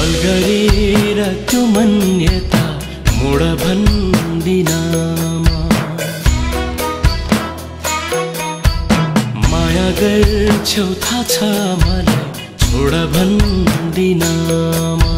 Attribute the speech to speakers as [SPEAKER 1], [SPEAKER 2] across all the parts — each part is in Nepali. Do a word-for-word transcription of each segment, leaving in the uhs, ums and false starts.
[SPEAKER 1] बल गरेर त्यो मान्यता मोड भन्दिनमा माया गर्छौ थाहा छ मलाई छोड भन्दिनमा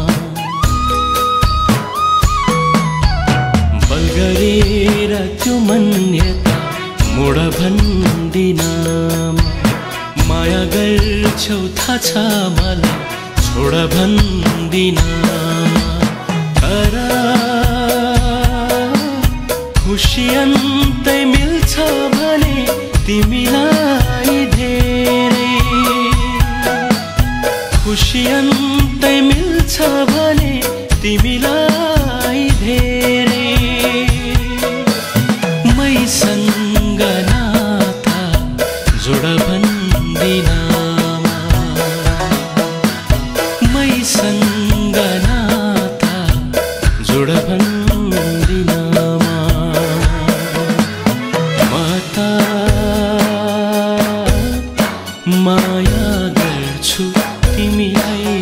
[SPEAKER 1] बल गरेर त्यो मान्यता मोड भन्दिनमा माया गर्छौ थाहा छ मलाई छोड भन्दिनमा तर खुसी अन्तै मिल्छ भने तिमीलाई धेरै खुसी अन्तै मिल्छ भने तिमीलाई धेरै मैसँग नाता जोड भन्दिनमा मैसँग नाता जोड भन्दिनमा म त माया गर्छु तिमीलाई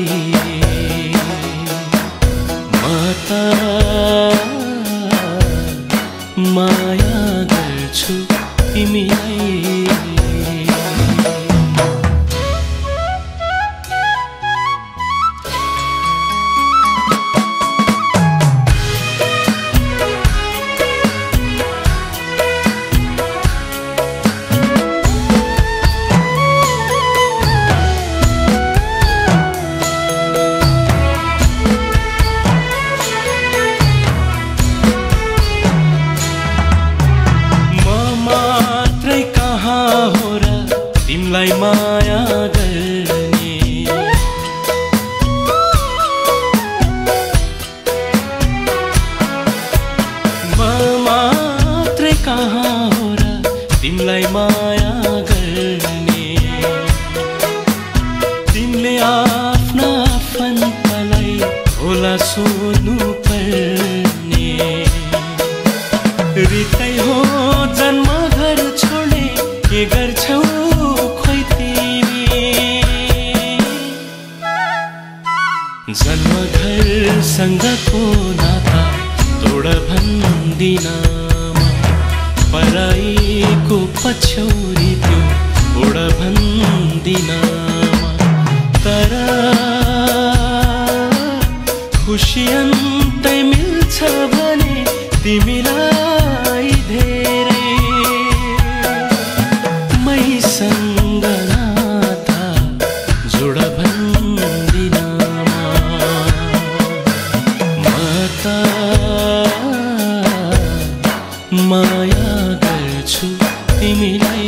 [SPEAKER 1] म त माया गर्छु तिमीलाई तिमलाई माया गर्ने म मात्रै कहाँ हो र तिमलाई माया गर्ने तिमीले आफ्ना आफन्तलाई होला सोध्नु पर्ने रित्तै हो जन्म घर छोड्ने के गर्छौ जन्म घरसँगको नाता तोड भन्दिनमा पराईको पछ्यौरी त्यो ओड भन्दिनमा तर खुसी अन्तै मिल्छ भने तिमीलाई धेरै मैसँग नाता जोड माया गर्छु तिमीलाई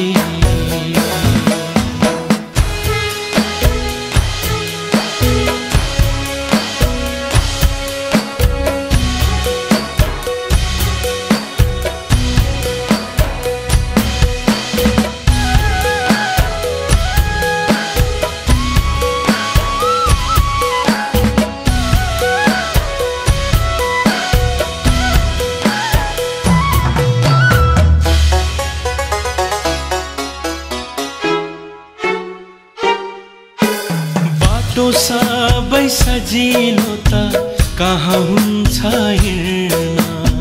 [SPEAKER 1] बाटो सबै सजिलो त कहाँ हुन्छ हिँड्न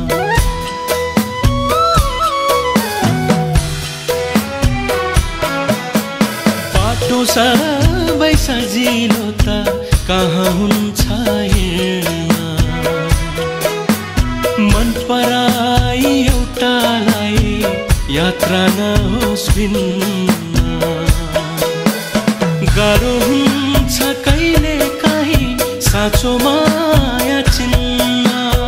[SPEAKER 1] बाटो सबै सजिलो त कहाँ हुन्छ हिँड्न मन पराई एउटालाई यात्रा नहोस् भिन्न गाह्रो हुन्छ कहिले काहीँ साँचो माया चिन्न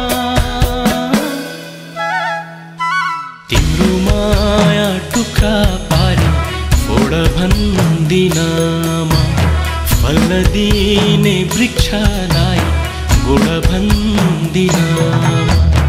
[SPEAKER 1] तिम्रो माया टुक्रा पारी फोड भन्दिनमा फल दिने वृक्षलाई गोड भन्दिनमा